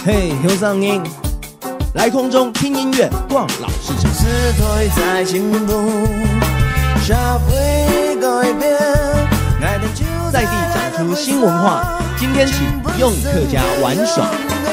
嘿，有声音，来空中听音乐，逛老市场。 时代在进步，社会改变，爱的就在地长出新文化，今天起用客家玩耍。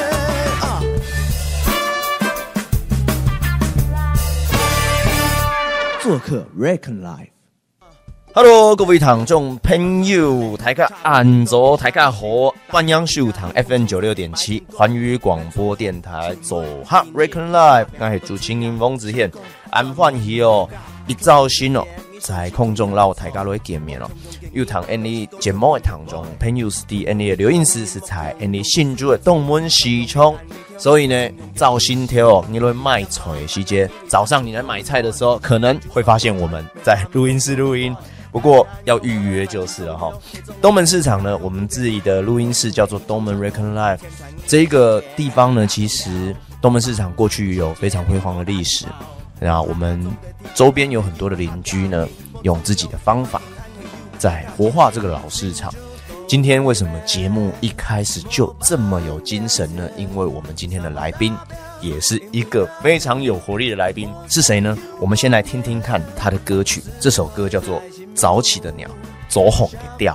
做客 Recon Life。Hello， 各位聽眾朋友，大家晏咗，大家好，歡迎收聽 FM 96.7環宇廣播電台做客 Recon Life， 我係主持人翁子賢，很歡喜哦，一早先哦，在空中讓大家來見面哦。有同你節目的聽眾朋友是啲你的留言師是在你新竹的東門西涌，所以呢，早新條你來賣菜的時間，早上你來買菜的時候，可能會發現我們在錄音室錄音。不過要預約就是了哈。東門市場呢，我們自己的錄音室叫做東門 Recon Life。這個地方呢，其實東門市場過去有非常輝煌的歷史。那我們周邊有很多的鄰居呢，用自己的方法在活化這個老市場。今天為什麼節目一開始就這麼有精神呢？因為我們今天的來賓也是一個非常有活力的來賓，是誰呢？我們先來聽聽看他的歌曲，這首歌叫做《早起的鳥》，左紅的調。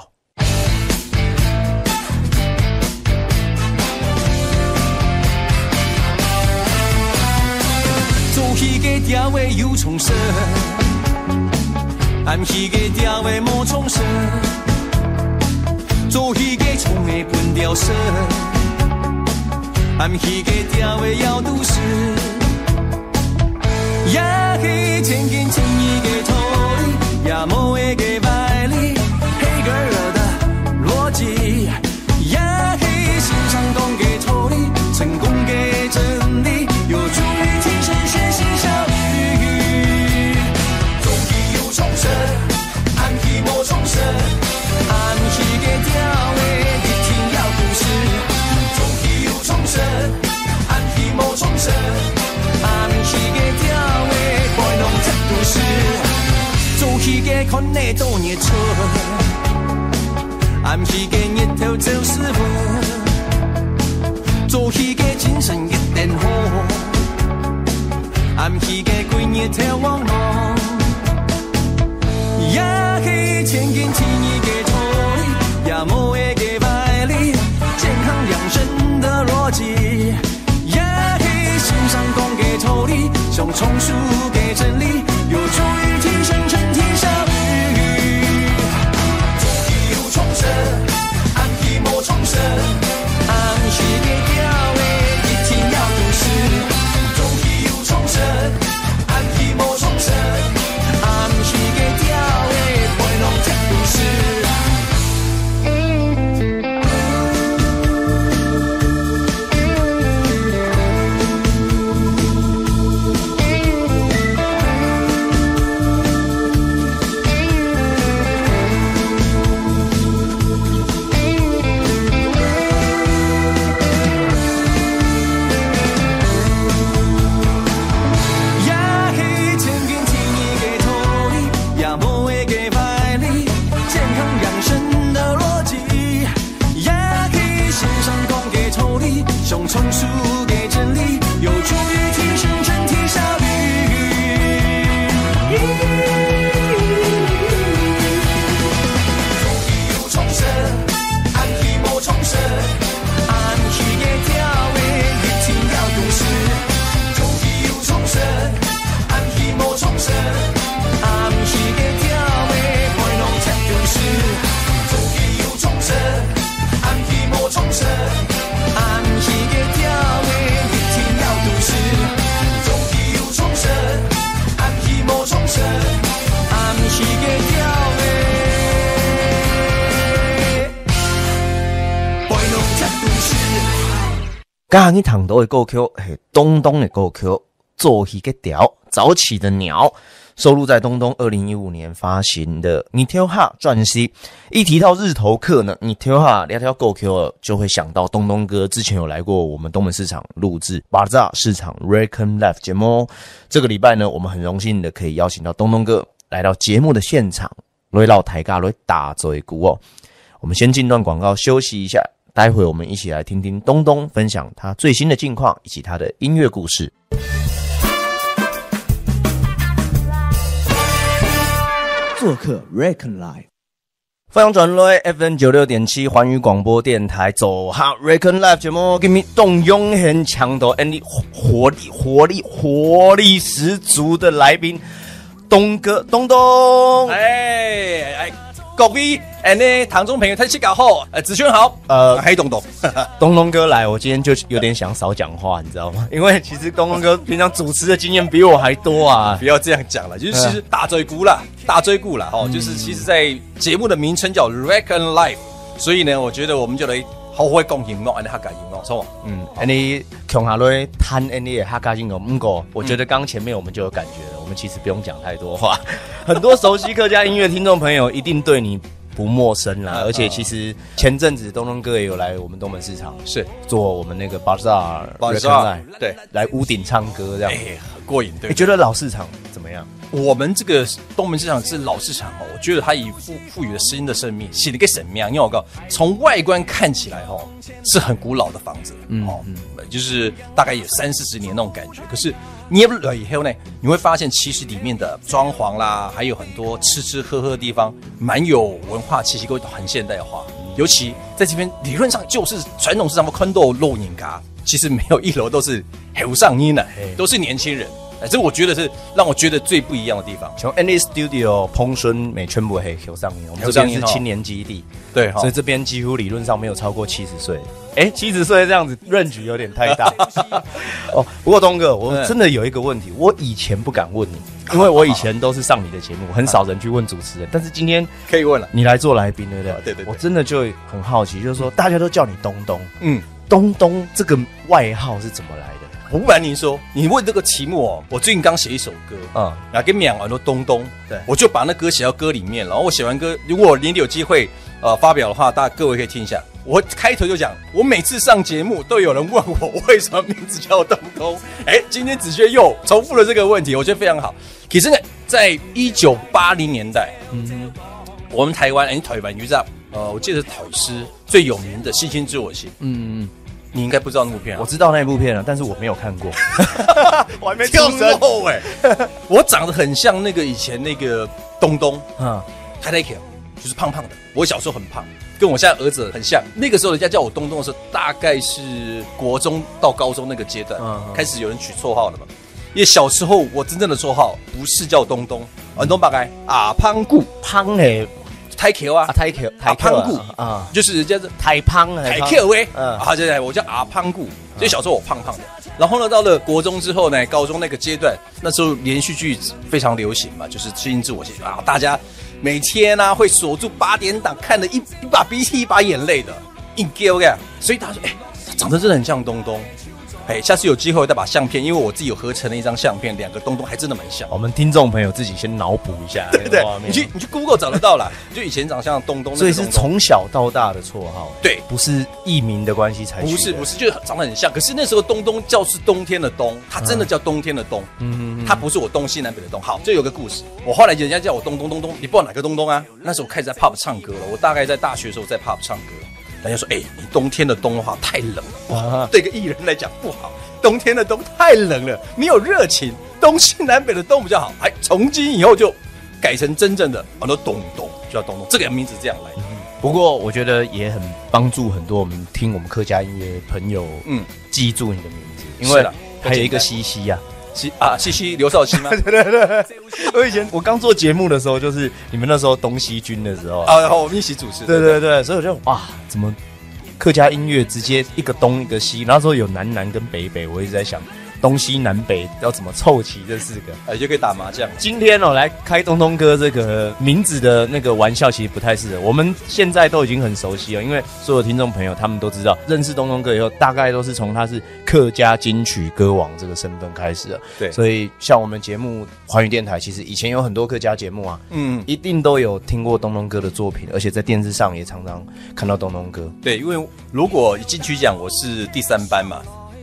早起的調的有重生，暗起的調的無重生，早起的蟲的本調聲，暗起的調的要都市，也是千斤千億的頭裡，也無一個外力，黑格爾的邏輯，也是欣賞功的頭裡，成功的真理，有助於提升學習效率。早起有重生，暗起無重生，暗起的調的一天要都市，早起有重生，暗起無重生，暗起的調的擺弄這都市，早起的看你多熱情，暗起的日頭就是我，早起的精神一定好，暗起的鬼日頭望望，也是千斤千億的頭裡，也無一個外力，健康養生的邏輯，也是欣賞功的頭裡，想重述的真理，有助於提升身體效率。早起有重生，暗起無重生，暗起的調的一天要都市，早起有重生，暗起無重生，暗起的調的擺弄這都市。重述給真理，有助於提升整體效率。早起有重生，暗起無重生，暗起的調的一天要都市，早起有重生，暗起無重生，暗起的調的擺弄這都市，早起有重生，暗起無重生。暗起的調的一天要都市，早起有重生，暗起無重生，暗起的調的擺弄這都市。 剛剛聽到的歌曲是東東的歌曲《早起的調》，早起的鳥。收錄在東東2015年發行的《你跳哈》專輯。一提到日頭客呢，你跳哈聊跳夠 Q 就會想到東東哥之前有來過我們東門市場錄製巴扎市場 Recon Life 節目。這個禮拜呢，我們很榮幸的可以邀請到東東哥來到節目的現場，來到台尬來打嘴鼓哦。我們先進段廣告休息一下。 待会我们一起来听听东东分享他最新的近况以及他的音乐故事。 做客 Recon Live。 欢迎转来 FM96.7 环宇广播电台走哈 Recon Live 节目，给你动用很强的活力十足的来宾东哥东东。 各位唐中朋友，大家好，子轩好，黑东东， 东东哥来，我今天就有点想少讲话，你知道吗？因为其实东东哥平常主持的经验比我还多啊。 不要这样讲了，就是其实大追股啦，就是其实在节目的名称叫 Recon Live， 所以呢，我觉得我们就来好好讲音乐，安尼客家音乐，错吗？ 你穷下来谈你的客家音乐，不过我觉得刚前面我们就有感觉了，我们其实不用讲太多话，很多熟悉客家音乐听众朋友一定对你不陌生啦，而且其实前阵子东东哥也有来我们东门市场，是做我们那个 Bazaar， 对， 来屋顶唱歌这样， 很过瘾。对， 你觉得老市场怎么样？ 我们这个东门市场是老市场哦，我觉得它以赋予了新的生命，写了一个神庙。因为我告诉，从外观看起来哦，是很古老的房子，就是大概有30-40年那种感觉。可是捏了以后呢，你会发现其实里面的装潢啦，还有很多吃喝的地方，蛮有文化气息，都很现代化。尤其在这边，理论上就是传统市场的看到肉眼咖，其实没有一楼都是后上音的，都是年轻人。这我觉得是让我觉得最不一样的地方。 从 Any Studio 彭孙美全部黑后上音，我们这边是青年基地，对，所以这边几乎理论上没有超过70岁。70岁这样子range有点太大。不过东哥，我真的有一个问题，我以前不敢问你，因为我以前都是上你的节目，很少人去问主持人，但是今天可以问了， 你来做来宾，对不对？对，我真的就很好奇，就是说大家都叫你东东，东东这个外号是怎么来的？ 我不瞒您说，你问这个题目哦，我最近刚写一首歌，然后跟讲完都东东，对，我就把那歌写到歌里面，然后我写完歌，如果你有机会发表的话，各位可以听一下。我开头就讲，我每次上节目都有人问我为什么名字叫东东，今天子轩又重复了这个问题，我觉得非常好。其实呢，在1980年代，我们台湾你知道，我记得台视最有名的《星星知我心》，你应该不知道那部片， 我知道那部片了，但是我没有看过， 我还没出生。我长得很像那个以前那个东东，太太 Q， 就是胖胖的。我小时候很胖，跟我现在儿子很像。那个时候人家叫我东东的时候，大概是国中到高中那个阶段，开始有人取绰号了嘛。因为小时候我真正的绰号不是叫东东，很多大概胖固胖嘞。 太 Q 啊，太胖固啊，就是人家是太胖了， 太 Q 对，我叫胖固，所以小时候我胖胖的。然后呢，到了国中之后呢，高中那个阶段，那时候连续剧非常流行嘛，就是《星星知我心》啊，大家每天啊会锁住8点档，看了一把鼻涕一把眼泪的，硬 Q 呀。所以他说，他长得真的很像东东。下次有机会再把相片，因为我自己有合成了一张相片，两个东东还真的蛮像。 我们听众朋友自己先脑补一下， 对，你去 Google 找得到啦。就以前长像东东， 所以是从小到大的绰号， 对， 不是艺名的关系才取的。 不是，就长得很像。可是那时候东东叫是冬天的冬，他真的叫冬天的冬，他不是我东西南北的东。好，这有个故事，我后来人家叫我东东，你不知道哪个东东啊？那时候我开始在 pub 唱歌了，我大概在大学的时候在 pub 唱歌。人家说，你冬天的冬的话太冷了，不好，对个艺人来讲不好。冬天的冬太冷了，没有热情，东西南北的东比较好。从今以后就改成真正的很多东东，就叫东东，这个名字这样来。 不过我觉得也很帮助很多我们听我们客家音乐朋友，记住你的名字，因为还有一个西西呀。 西西刘少奇吗？ 对，我刚做节目的时候，就是你们那时候东西军的时候然后我们一起主持。 对，所以我就怎么客家音乐直接一个东一个西，那时候有南跟北，我一直在想东西南北要怎么凑齐这4个， 就可以打麻将。 今天来开东东哥这个名字的那个玩笑，其实不太适合。我们现在都已经很熟悉了，因为所有听众朋友他们都知道，认识东东哥以后，大概都是从他是客家金曲歌王这个身份开始的。对，所以像我们节目环宇电台，其实以前有很多客家节目啊，一定都有听过东东哥的作品，而且在电视上也常常看到东东哥。 对，因为如果金曲奖我是第3班嘛。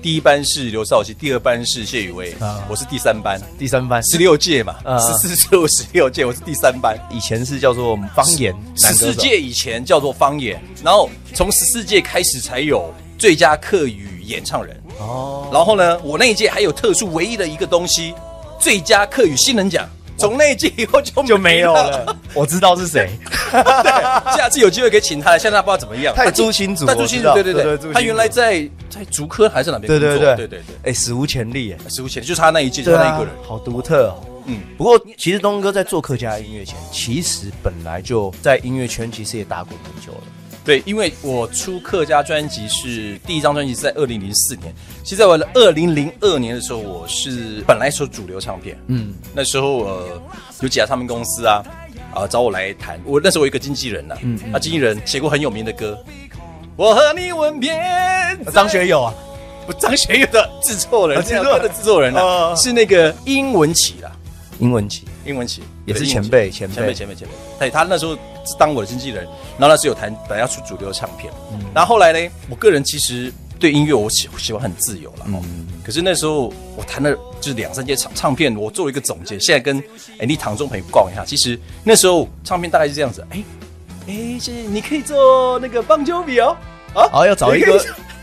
第一班是刘少奇，第二班是谢宇威，我是第三班，16届嘛，14、15、16届，我是第三班。 以前是叫做方言 ，14届以前叫做方言，然后从14届开始才有最佳客语演唱人。哦，然后呢，我那一届还有特殊唯一的一个东西，最佳客语新人奖。从那一届以后就没有了。 我知道是谁。 对，下次有机会可以请他来，现在不知道怎么样。 他朱新竹， 对，他原来在竹科还是哪边工作？对， 哎，史无前例， 史无前例，就是他那一届，就他那一个人， 好独特哦。不过其实东哥在做客家音乐前，其实本来就在音乐圈，其实也打滚很久了。 对，因为我出客家专辑是第一张专辑是在2004年，其实在我的2002年的时候，我是本来是主流唱片，那时候有几家唱片公司找我来谈，那时候我有一个经纪人经纪人写过很有名的歌，我和你吻别， 张学友啊， 不，张学友的制作人，这首歌的制作人是那个殷文琪啦， 殷文琪也是前辈，对，他那时候是当我的经纪人， 然后那时候有谈本来要出主流唱片，然后后来呢，我个人其实对音乐我喜欢很自由了，可是那时候我谈了就是2、3届唱片，我做一个总结，现在跟你唐中朋友逛一下，其实那时候唱片大概是这样子，是你可以做那个棒球比哦， 要找一个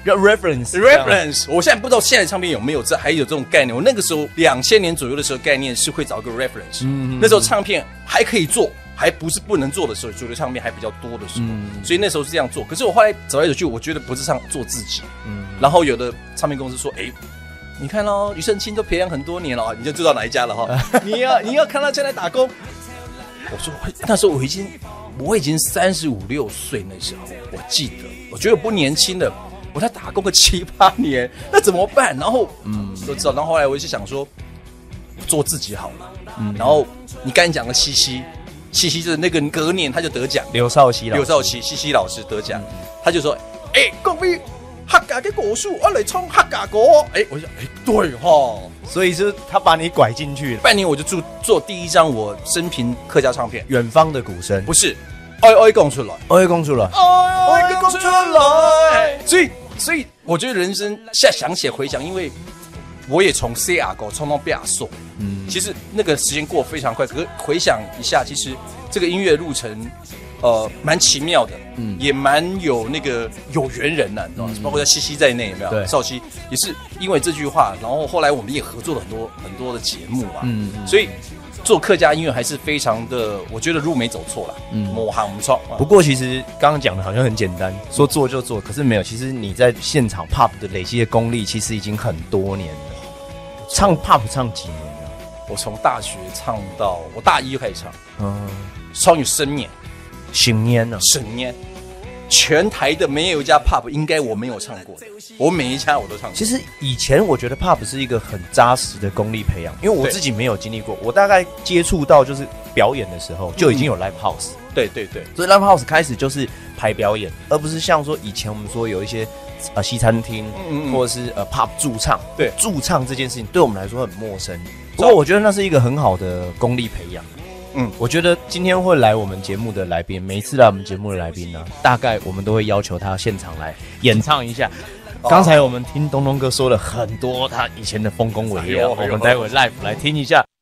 reference， 我现在不知道现在唱片有没有还有这种概念。我那个时候2000年左右的时候，概念是会找一个 reference。那时候唱片还可以做，还不是不能做的时候，主流唱片还比较多的时候，所以那时候是这样做。可是我后来走来走去，我觉得不是做自己。然后有的唱片公司说，你看咯，庾澄庆都培养很多年了，你就知道哪一家了哈。你要看他现在打工。我说那时候我已经35、6岁，那时候我记得，我觉得我不年轻了。我在打工个7、8年，那怎么办？然后都知道。然后后来我就想说，做自己好了。然后你刚才讲的西西就是那个隔年他就得奖， 刘少奇西西老师得奖，他就说，各位客家的歌手，我来唱客家歌。我就对哈， 所以是他把你拐进去了。 半年我就做第一张我生平客家唱片， 远方的鼓声， 不是，爱讲出来， 爱讲出来， 爱讲出来。所以我觉得人生现在想起来回想，因为我也从 C R 歌唱到 B R 手，其实那个时间过得非常快。可是回想一下，其实这个音乐路程，蛮奇妙的，也蛮有那个有缘人呐，你知道吗？包括在西西在内，有没有？ 对， 少奇也是因为这句话，然后后来我们也合作了很多的节目啊，所以。做客家音乐还是非常的，我觉得路没走错了，某行不错。 不过其实刚刚讲的好像很简单，说做就做，可是没有。其实你在现场 pop 的累积的功力，其实已经很多年了。唱 pop 唱几年了？ 我从大学唱到我大1就开始唱，唱有10年 ，10年了 ，10年。全台的没有一家 pub 应该我没有唱过的，我每一家我都唱过。 其实以前我觉得 pub 是一个很扎实的功力培养，因为我自己没有经历过，我大概接触到就是表演的时候就已经有 live house， 对， 所以 live house 开始就是排表演，而不是像说以前我们说有一些西餐厅或者是pub 驻唱， 对， 驻唱这件事情对我们来说很陌生，不过我觉得那是一个很好的功力培养。我觉得今天会来我们节目的来宾，每一次来我们节目的来宾呢，大概我们都会要求他现场来演唱一下。刚才我们听东东哥说了很多他以前的丰功伟业，我们待会 live 来听一下。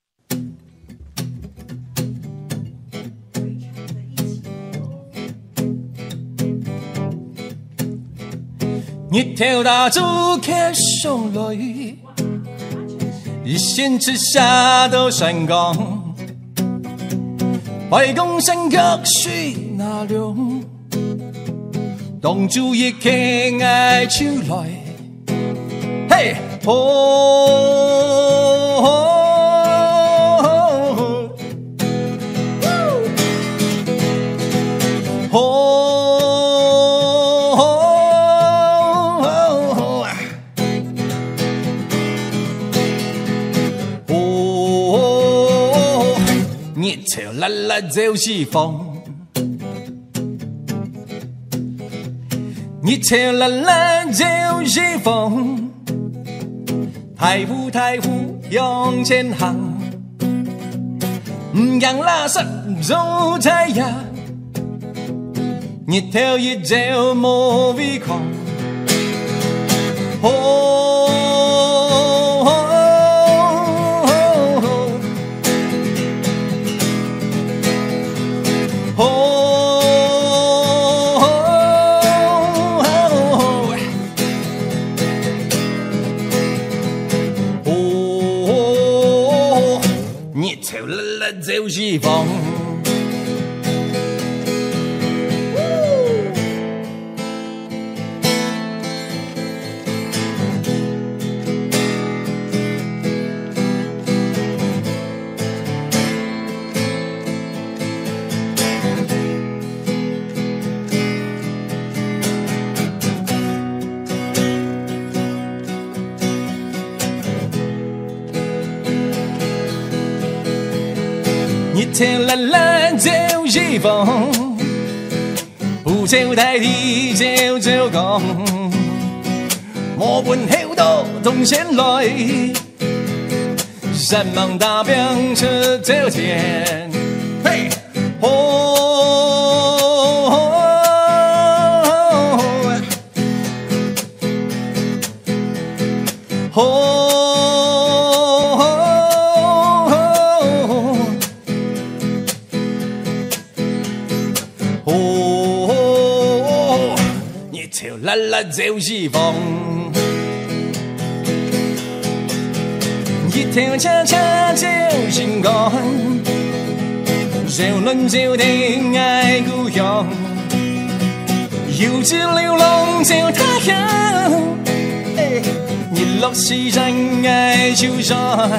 日头大柱开上来，一线之下都闪光。外公山脚水那凉，当主一看爱出来，嘿，啦啦就是风，日头啦啦就是风，太湖向前行，唔让垃圾走太阳，日头一照冇胃口。 就是风。一天蓝蓝就是风，不走大地就走光，我本後道同前來，山芒大兵車走前，嘿，啦啦就是风，一条恰恰就是光，就論就定愛故鄉，遊子流浪就他鄉，日落西山愛秋山，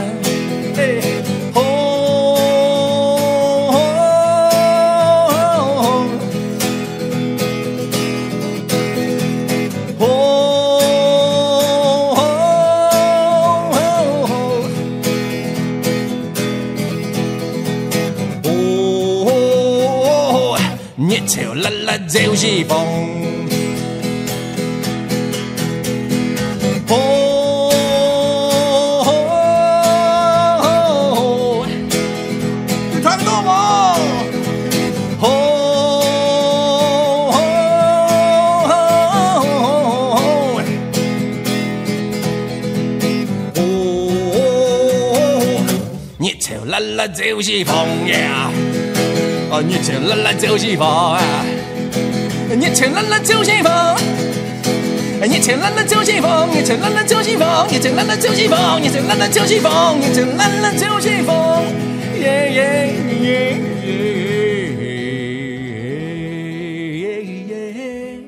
一條啦啦就是風，你睇到嗎？一條啦啦就是風呀！一條啦啦就是風，一條啦啦就是風，一條啦啦就是風，一條啦啦就是風，一條啦啦就是風，一條啦啦就是風，一條啦啦就是風，耶耶耶耶。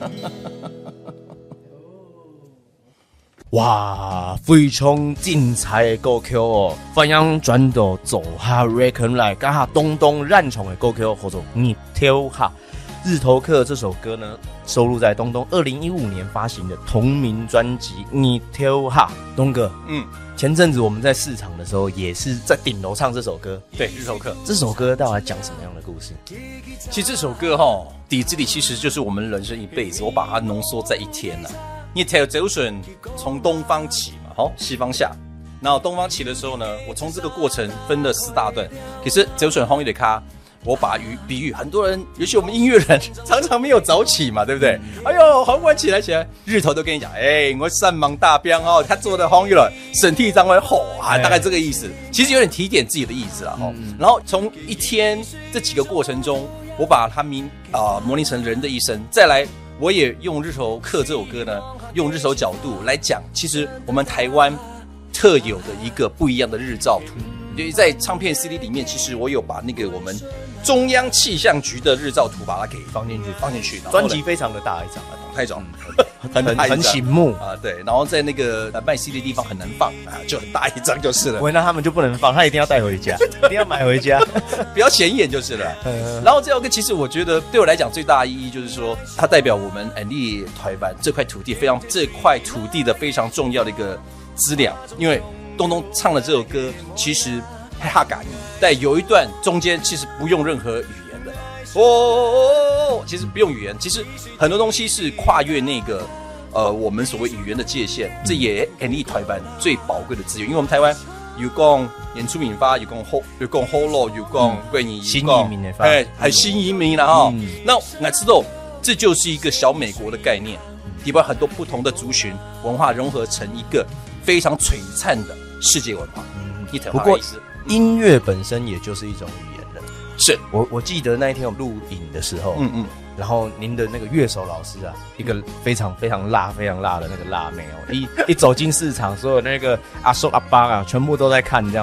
哇，非常精彩的歌曲哦！翻扬转到走哈 Reckon 来，加下东东染宠的歌曲，叫做你挑哈。日头客这首歌呢，收录在东东2015年发行的同名专辑《你挑哈》。东哥，前阵子我们在市场的时候，也是在顶楼唱这首歌。 对，日头客这首歌到底讲什么样的故事？ 其实这首歌底子里其实就是我们人生一辈子，我把它浓缩在一天了。你挑走顺从东方起嘛，西方下。然后东方起的时候呢，我从这个过程分了4大段。可是走顺红一点卡，我把比喻，很多人，尤其我们音乐人，常常没有早起嘛，对不对？哎呦，很晚起来，日头都跟你讲，我山芒大兵他做的红玉了，身体张会吼啊，大概这个意思。其实有点提点自己的意思啦然后从一天这几个过程中，我把它模拟成人的一生，再来。我也用日头客这首歌呢，用日头角度来讲，其实我们台湾特有的一个不一样的日照图。在唱片 CD 里面，其实我有把那个我们中央气象局的日照图把它给放进去。 专辑非常的大一张， 太重， 很醒目啊，对。然后在那个卖 CD 的地方很难放啊，就很大一张就是了。 那他们就不能放，他一定要带回家，一定要买回家， 比较显眼就是了。然后这首歌其实我觉得对我来讲最大的意义就是说，它代表我们安利台湾这块土地的非常重要的一个资料，因为东东唱的这首歌其实哈嘎尼，但有一段中间其实不用任何语言的其实不用语言，其实很多东西是跨越那个我们所谓语言的界限，这也安利台湾最宝贵的资源，因为我们台湾有讲原住民话，有讲河洛，有讲贵语， 新移民的话， 还新移民了哈。那我知道这就是一个小美国的概念，里边很多不同的族群文化融合成一个非常璀璨的世界文化。 不过音乐本身也就是一种语言了。 是我记得那一天我录影的时候，然后您的那个乐手老师啊，一个非常非常辣的那个辣妹哦，一走进市场，所有那个阿叔阿爸啊，全部都在看这样。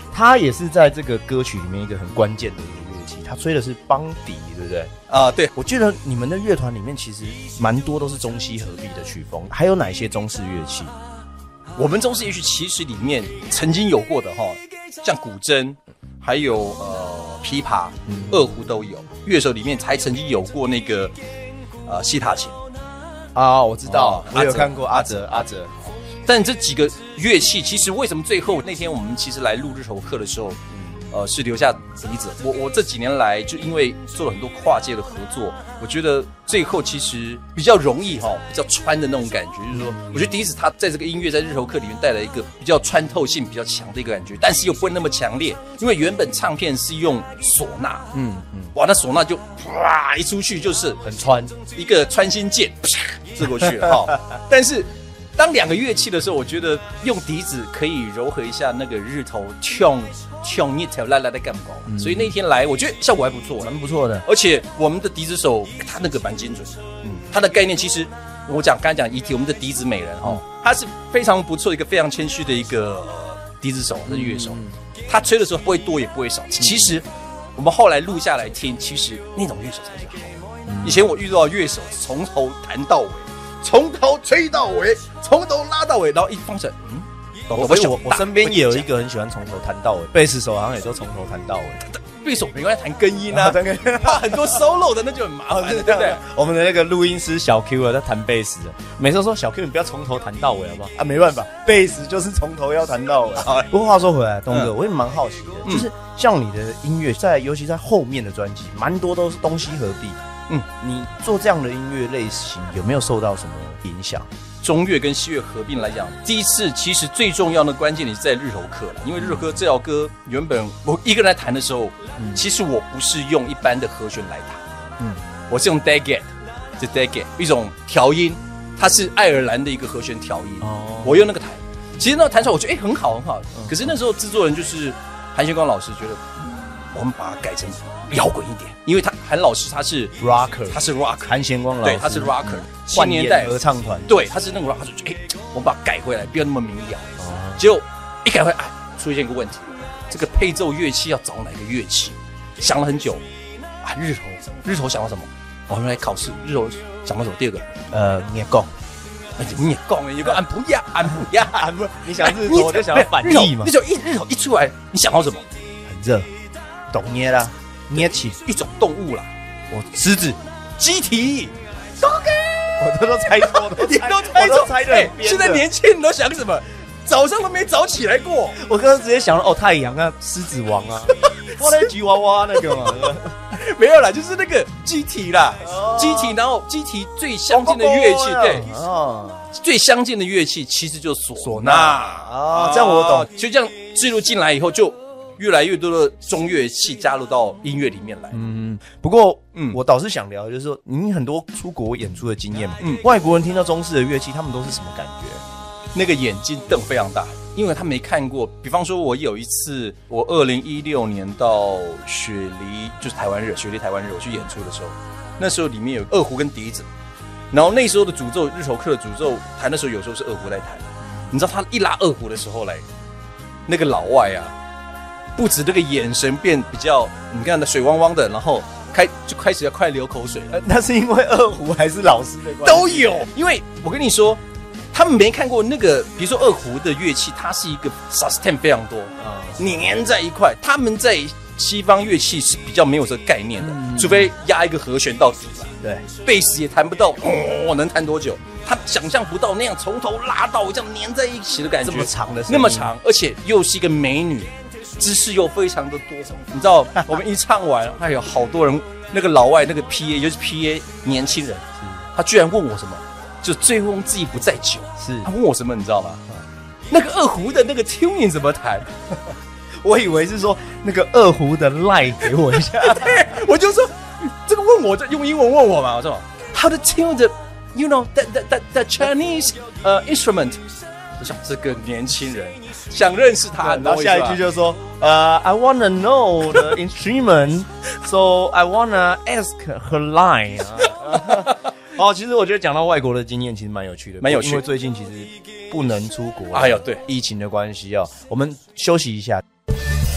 他也是在这个歌曲里面一个很关键的一个乐器，他吹的是邦迪，对不对？ 对， 我记得你们的乐团里面其实蛮多都是中西合璧的曲风，还有哪些中式乐器？ 我们中式乐器其实里面曾经有过的像古筝，还有琵琶、二胡都有。乐手里面还曾经有过那个西塔琴啊，我知道，我有看过阿哲。 但这几个乐器，其实为什么最后那天我们其实来录日头课的时候，是留下笛子。我这几年来就因为做了很多跨界的合作，我觉得最后其实比较容易比较穿的那种感觉，就是说，我觉得笛子它在这个音乐在日头课里面带来一个比较穿透性比较强的一个感觉，但是又不会那么强烈，因为原本唱片是用唢呐，哇，那唢呐就啪一出去就是很穿， 一个穿心箭啪射过去了但是当两个乐器的时候，我觉得用笛子可以柔和一下那个日头呛一条拉拉的干搞，所以那天来我觉得效果还不错， 蛮不错的。 而且我们的笛子手他那个蛮精准，他的概念其实我刚才讲ET我们的笛子美人他是非常不错一个非常谦虚的一个笛子手的乐手，他吹的时候不会多也不会少。其实我们后来录下来听，其实那种乐手才是好。以前我遇到乐手从头弹到尾。从头吹到尾，从头拉到尾，然后一放手， 我身边也有一个很喜欢从头弹到尾，贝斯手好像也都从头弹到尾。 贝斯手没关系，弹根音啊，他很多 solo 的那就很麻烦，对不对？ 我们的那个录音师小 Q 啊，在弹贝斯的，每次都说小 Q 你不要从头弹到尾好不好？啊，没办法，贝斯就是从头要弹到尾。不过话说回来，东哥，我也蛮好奇的，就是像你的音乐尤其在后面的专辑，蛮多都是东西合璧。你做这样的音乐类型有没有受到什么影响？ 中乐跟西乐合并来讲，第一次其实最重要的关键也是在日头课了，因为日头课这条歌原本我一个人来弹的时候，其实我不是用一般的和弦来弹，我是用 Daggett 一种调音，它是爱尔兰的一个和弦调音，我用那个弹，其实那个弹出来我觉得很好，可是那时候制作人就是韩学光老师觉得我们把它改成摇滚一点，因为韩老师他是 rocker， 韩贤光老师， 对，他是 rocker， 新年代合唱团， 对，他是那个 rocker， 我们把它改回来，不要那么民谣。结果一改回来，出现一个问题，这个配奏乐器要找哪个乐器？想了很久，日头想到什么？我们来考试，日头想到什么？第二个， 你讲， 俺不要， 你想日头我就想要反义嘛。 日头一出来，你想到什么？ 很热，懂捏啦。捏起一种动物啦，狮子、鸡蹄， 我都猜错， 你都猜错。现在年轻人都想什么？早上都没早起来过。 我刚刚直接想到太阳啊，狮子王啊，我那吉娃娃那个嘛， 没有啦，就是那个鸡蹄啦，鸡蹄，然后鸡蹄最相近的乐器，对，最相近的乐器其实就是唢呐啊，这样我懂。 就这样置入进来以后就。越来越多的中乐器加入到音乐里面来。 不过我倒是想聊，就是说你很多出国演出的经验嘛，外国人听到中式的乐器，他们都是什么感觉？ 那个眼睛瞪非常大，因为他没看过。比方说，我有一次，我2016年到雪梨，就是雪梨台湾日，我去演出的时候，那时候里面有二胡跟笛子，然后那时候的主奏日头课的主奏弹的时候，有时候是二胡在弹。你知道他一拉二胡的时候来，那个老外啊。不止这个眼神变比较，你看的水汪汪的，然后就开始要快流口水了。 那是因为二胡还是老师的关系？ 都有。因为我跟你说，他们没看过那个，比如说二胡的乐器，它是一个 sustain 非常多，粘在一块。他们在西方乐器是比较没有这个概念的，除非压一个和弦到底吧。 对， 贝斯也弹不到，能弹多久？他想象不到那样从头拉到这样粘在一起的感觉， 这么长的声音， 那么长，而且又是一个美女。知识又非常的多，你知道，我们一唱完，有好多人，那个老外那个 PA 就是 PA 年轻人，他居然问我什么，就醉翁之意不在酒，他问我什么，你知道吗？那个二胡的那个 tuning 怎么弹？ 我以为是说那个二胡的 line 给我一下， 对，我就说这个问我，就用英文问我嘛，我说 How to tune the you know the Chinese instrument。我想这个年轻人想认识他， 然后下一句就说I wanna know the instrument, so I wanna ask her line 其实我觉得讲到外国的经验，其实蛮有趣的，蛮有趣。因为最近其实不能出国， 对， 疫情的关系我们休息一下。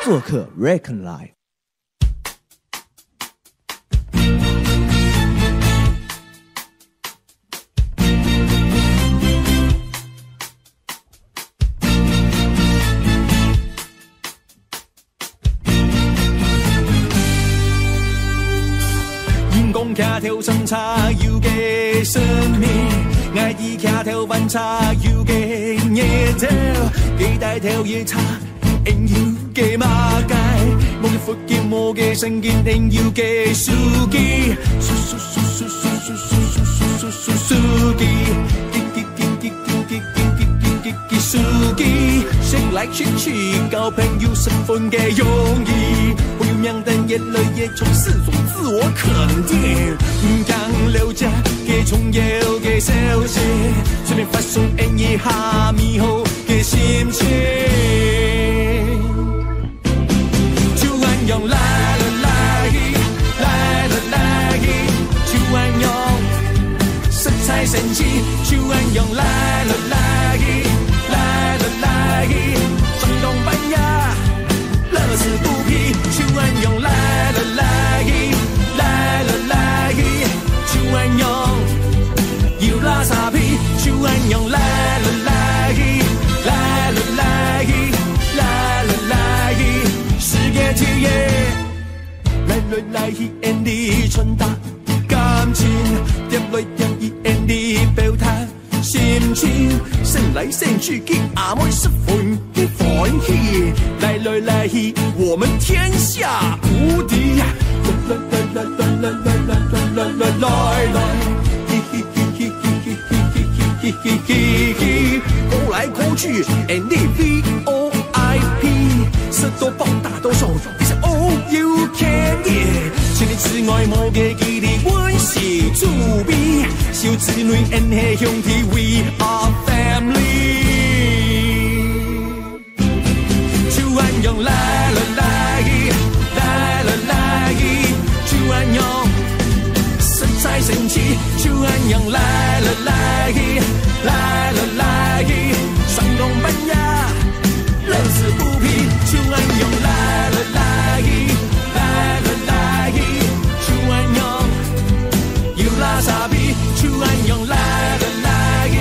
做客 Reckon Live。 徛條新茶油嘅生命，愛意徛條晚茶油嘅夜頭，幾大條夜茶，應要嘅馬街，冇嘅闊嘅冇嘅聖見，應要嘅書記，書記，書記，生來去交朋友十分嘅容易。讓人眼淚也從四種自我肯定，唔講留着嘅重要嘅消息，隨便發送一下美好嘅心情。就按用來了來了來，就按用色彩神奇，就按用來了來了來，張東班牙。樂此不疲，就按用來了來了來，就按用有拉薩皮，就按用來了來了來，世界體驗，來演的傳達感情，點來演的表達心情，生來生去嘅阿妹十分嘅歡喜，來去，我們天下無敵，過來過去 ，and VIP， 食到爆大多數，其實 all you can get， 千里之外無嘅基地，溫馨助比，小子女 and 係兄弟 ，we are family。就按用來了來，就按用色彩神奇，就按用來了來，山東班牙樂此不疲，就按用來了來，就按用有拉薩比，就按用來了來。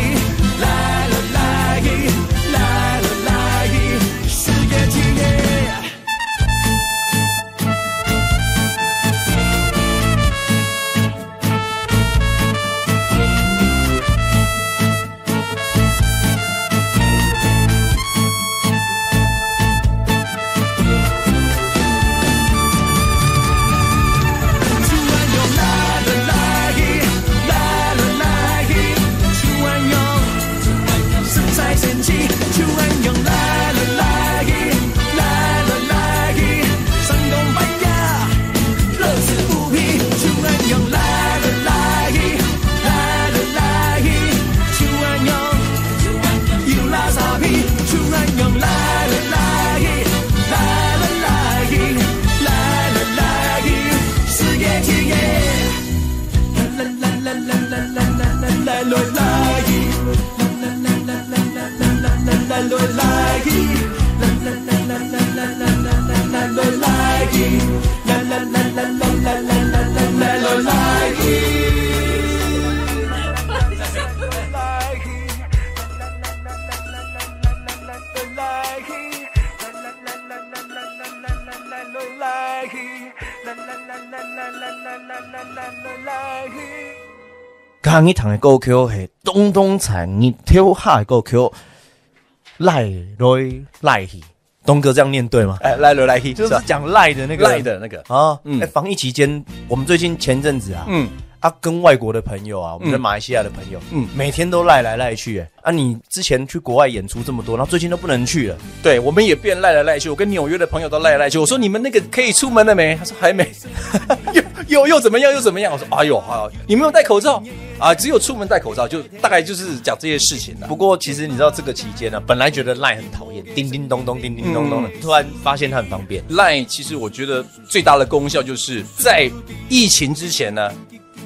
刚一堂的歌曲是东东菜你跳下的歌曲，来去，东哥这样念对吗？ 来去， 就是讲赖的那个啊。防疫期间，我们最近前阵子啊，跟外国的朋友啊，我们在马来西亚的朋友，每天都赖来赖去，你之前去国外演出这么多，然后最近都不能去了。 对，我们也变赖来赖去。我跟纽约的朋友都赖来赖去。我说你们那个可以出门了没？他说还没。又怎么样？我说哎呦，你没有戴口罩啊？只有出门戴口罩，就大概就是讲这些事情了。 不过其实你知道这个期间呢，本来觉得赖很讨厌，叮叮咚咚，叮叮咚咚的，突然发现它很方便。 赖其实我觉得最大的功效就是在疫情之前呢。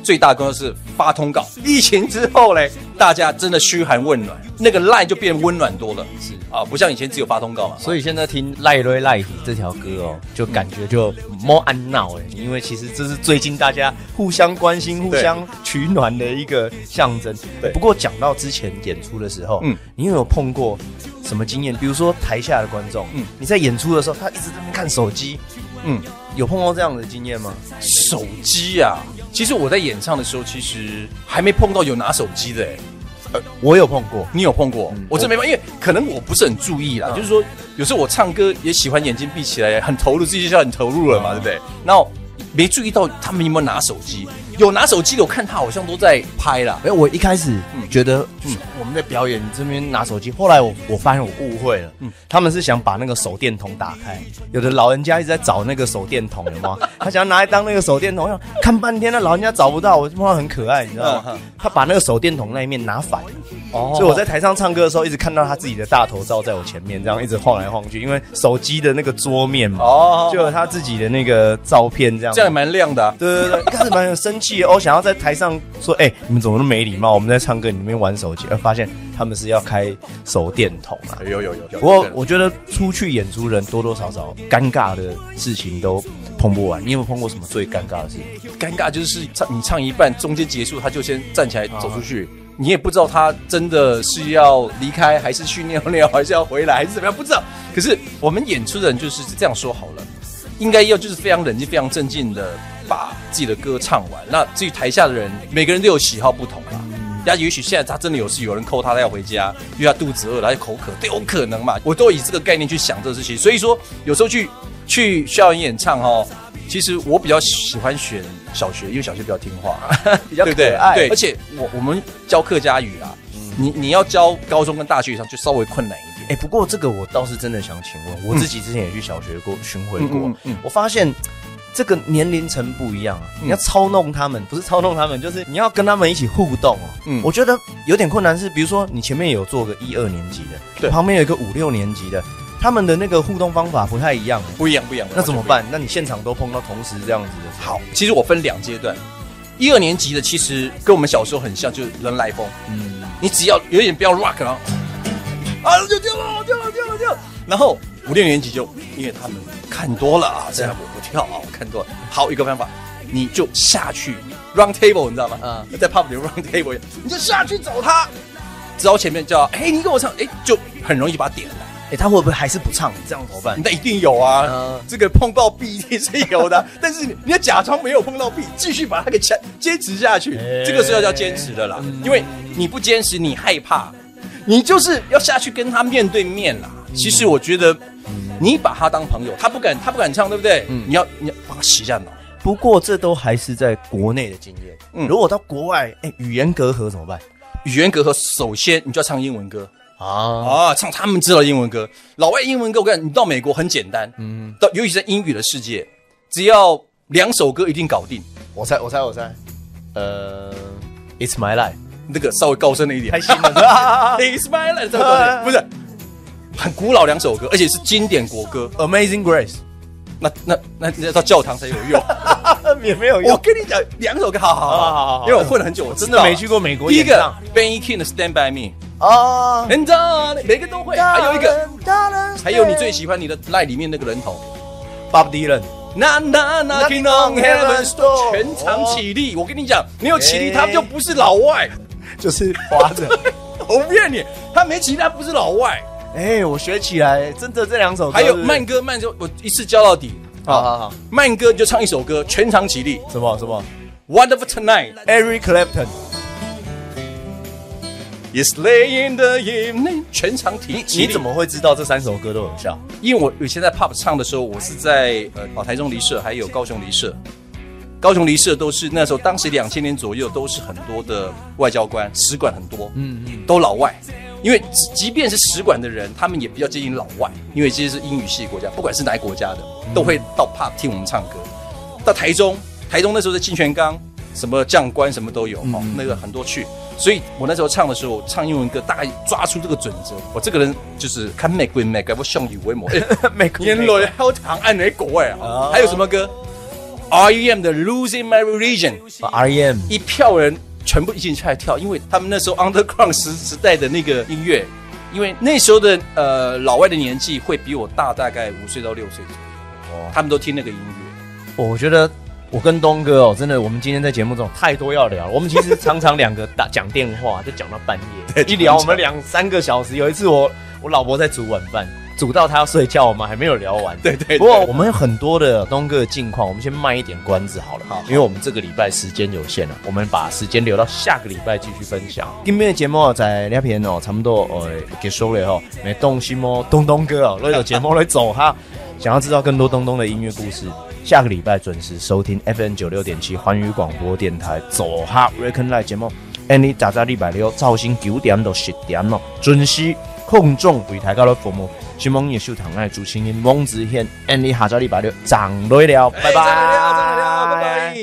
最大功就是发通告。疫情之后嘞，大家真的嘘寒问暖，那个 LINE 就变温暖多了。是啊，不像以前只有发通告嘛。 所以现在听赖瑞赖体这条歌哦，就感觉就more安闹哎，因为其实这是最近大家互相关心、互相取暖的一个象征。 对， 不过讲到之前演出的时候，你有没有碰过什么经验？比如说台下的观众，你在演出的时候，他一直在那边看手机，有碰到这样的经验吗？ 手机啊，其实我在演唱的时候，其实还没碰到有拿手机的我有碰过， 你有碰过？我真没碰，因为可能我不是很注意啦。就是说，有时候我唱歌也喜欢眼睛闭起来，很投入，自己就很投入了嘛，对不对？然后没注意到他们有没有拿手机，有拿手机的，我看他好像都在拍啦。 我一开始觉得，我们在表演，你这边拿手机。后来我发现我误会了，他们是想把那个手电筒打开。有的老人家一直在找那个手电筒，有吗？他想要拿来当那个手电筒，看半天，那老人家找不到，我就碰到很可爱，你知道吗？他把那个手电筒那一面拿反了。所以我在台上唱歌的时候，一直看到他自己的大头照在我前面，这样一直晃来晃去，因为手机的那个桌面嘛，就有他自己的那个照片，这样也蛮亮的。 对，一开始蛮生气的，我想要在台上说，你们怎么那么没礼貌？我们在唱歌，你们玩手机，而发现他们是要开手电筒啊。 有。 不过我觉得出去演出人多多少少尴尬的事情都碰不完。你有没有碰过什么最尴尬的事情？ 尴尬就是你唱一半，中间结束，他就先站起来走出去。你也不知道他真的是要离开，还是去尿尿，还是要回来，还是怎么样，不知道。可是我们演出的人就是这样说好了，应该要就是非常冷静、非常镇静的把自己的歌唱完。那至于台下的人，每个人都有喜好不同啦。也许现在他真的有人call他要回家，因为他肚子饿了，他口渴，都有可能嘛。我都以这个概念去想这个事情，所以说有时候去校园演唱其实我比较喜欢选小学，因为小学比较听话， 比较可爱。 对，而且我们教客家语啊，你要教高中跟大学以上就稍微困难一点。 不过这个我倒是真的想请问，我自己之前也去小学过巡回过，我发现这个年龄层不一样啊，你要操弄他们，不是操弄他们，就是你要跟他们一起互动我觉得有点困难是，比如说你前面有做个1、2年级的，对，旁边有一个5、6年级的。他们的那个互动方法不太一样， 不一样。 那怎么办？那你现场都碰到同时这样子的？ 好，其实我分2阶段，1、2年级的其实跟我们小时候很像，就是人来疯。你只要有点不要 rock， 然后就掉了。然后5、6年级就因为他们看多了啊，这样我不跳啊，我看多了。好，一个方法，你就下去 round table， 你知道吗？在 pub 里 round table， 你就下去找他，找前面叫你跟我唱，就很容易把他点来。 他会不会还是不唱？这样怎么办？ 那一定有啊，这个碰到壁一定是有的，但是你要假装没有碰到壁，继续把它给坚持下去，这个是要坚持的啦。因为你不坚持，你害怕，你就是要下去跟他面对面啦。其实我觉得，你把他当朋友，他不敢唱，对不对？你要把他洗下脑。 不过这都还是在国内的经验。如果到国外，语言隔阂怎么办？ 语言隔阂，首先你就要唱英文歌。唱他们知道的英文歌，老外英文歌，我跟你到美国很简单，尤其在英语的世界，只要2首歌一定搞定。 我猜，It's My Life， 那个稍微高深了一点， 太新了是吧 ？It's My Life， 这个高深，不是很古老2首歌，而且是经典国歌 ，Amazing Grace。 那到教堂才有用， 也没有用。 我跟你讲，2首歌，好，因为我混了很久，我真的没去过美国演唱。 第一个 Benny King 的 Stand By Me。每个都会，还有一个，还有你最喜欢你的 LINE 里面那个人头 ，Bob Dylan， Knocking on Heaven's Door， 全场起立。我跟你讲，没有起立，他们就不是老外， 就是滑着。 我不骗你，他没起立，他不是老外。 我学起来，真的这2首歌。 还有慢歌，我一次教到底。 好， 慢歌你就唱1首歌，全场起立。 什么 ？Wonderful Tonight，Eric Clapton。It's late in the evening， 全场起立。 你怎么会知道这3首歌都有效？ 因为我以前在 pub 唱的时候，我是在台中离社还有高雄离社。高雄离社都是那时候，当时2000年左右都是很多的外交官，使馆很多，都老外。因为即便是使馆的人，他们也比较接近老外，因为这些是英语系国家，不管是哪个国家的，都会到 pub 听我们唱歌。到台中那时候在清泉岗，什么将官什么都有，那个很多去。所以我那时候唱的时候，唱英文歌大概抓出这个准则。我这个人就是看美归美，我向以为谋。原来好长按哪国还有什么歌 R.E.M. 的 Losing My Religion， R.E.M. 一票人全部一进去来跳，因为他们那时候 Underground 时代的那个音乐，因为那时候的老外的年纪会比我大概5岁到6岁左右，他们都听那个音乐。 我觉得我跟东哥哦，真的，我们今天在节目中太多要聊了。我们其实常常两个讲电话就讲到半夜，一聊我们2-3个小时。有一次我老婆在煮晚饭，煮到她要睡觉，我们还没有聊完。 对对对， 不过我们有很多的东哥的近况，我们先卖一点关子好了。好，因为我们这个礼拜时间有限了，我们把时间留到下个礼拜继续分享。今天的节目在那边哦，差不多结束了吼，没动心哦，东哥哦，那有节目来走哈。想要知道更多东的音乐故事，下个礼拜准时收听 FM96.7 环宇广播电台走哈 Recognize 节目。你早早礼拜六早晨9點到10點咯，準時空中為大家來服務。希望你收聽我主持人翁子賢，你下早禮拜六長累了，拜拜， 拜拜。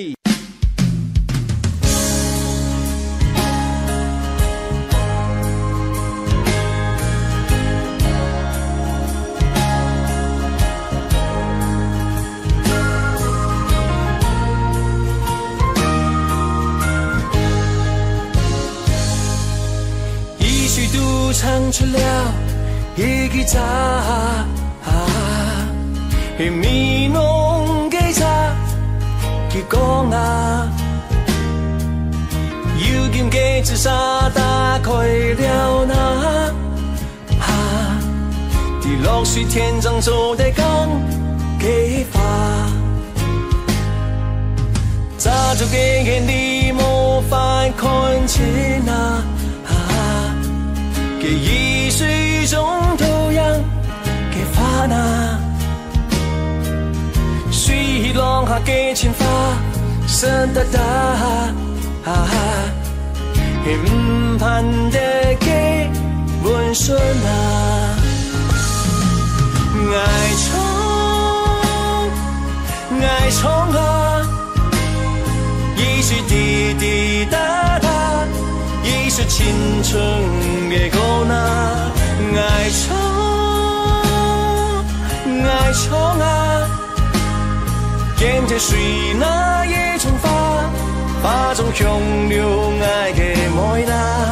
唱出了一个咋咪弄嘅咋佢講啊，要劍嘅自殺打開了那跌落雪天長做的講嘅法，咋做嘅眼你冇法看見啊，给一水中头样给发那，水浪下给前发生得大，唔盼的给温顺啊，爱冲啊，一水滴滴答答。一是青春的歌呐，爱唱啊，见着水那一种发中向流爱的美呐，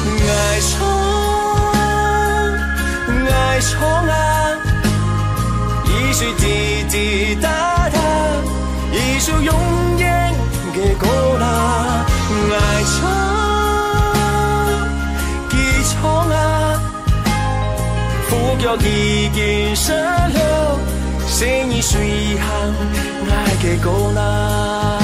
爱唱啊，一是滴滴答答，一首永远的歌呐，爱唱。唱啊，呼叫已經失了，聲音隨行愛嘅歌啦。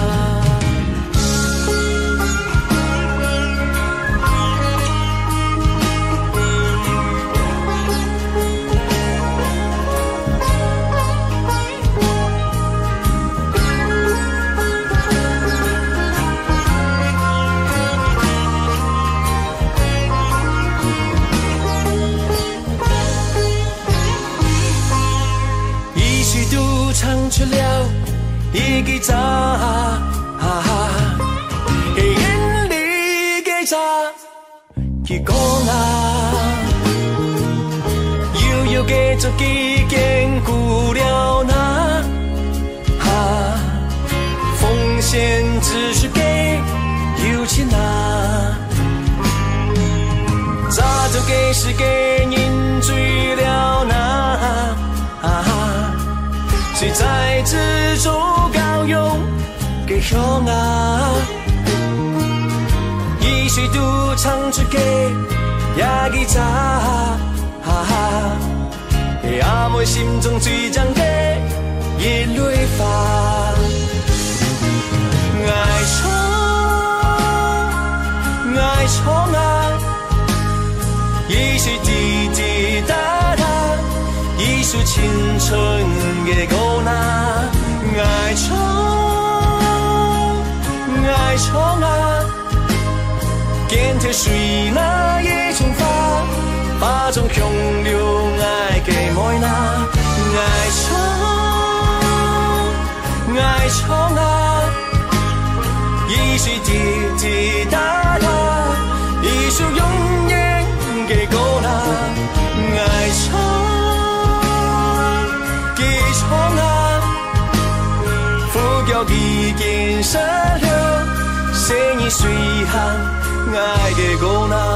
唱出了一個咋，眼裏嘅咋，佢講啊，要嘅就幾堅固了那，奉獻只是給有錢啊，咋就給是給人醉了那。誰在自助高勇嘅香啊，一水都唱出嘅也記咋，阿妹心中最真嘅熱淚花，愛唱啊，一水滴滴答答。一首青春的歌呐，愛唱啊，見着水那一種發中向流愛嘅愛呐，愛唱啊，一水滴滴答答，一首永遠嘅歌呐，愛唱。唱啊，呼叫你随行爱的孤男。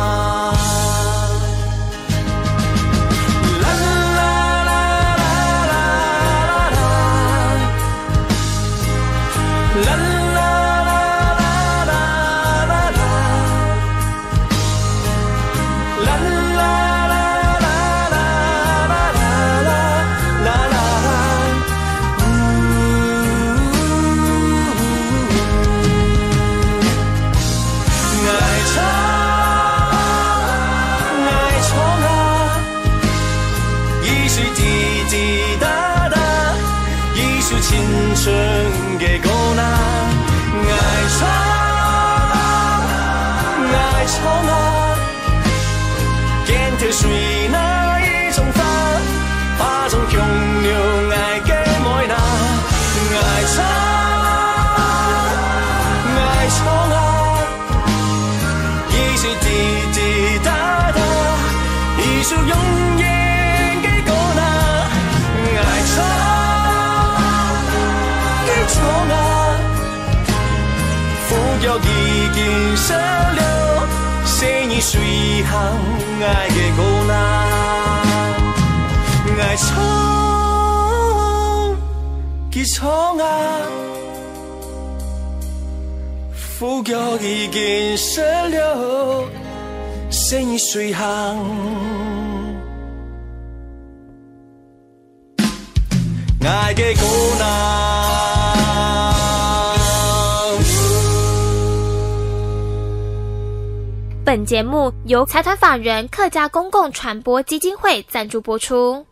青春的孤男，爱闯啊，见着水那一种花，花中强留爱的美男，爱闯啊，一是滴滴答答，一是永远的孤男，爱闯。富有已经舍了，谁你随行爱的孤男，爱闯去闯啊，富有已经舍了，谁你随行爱的孤男。 本节目由财团法人客家公共传播基金会赞助播出。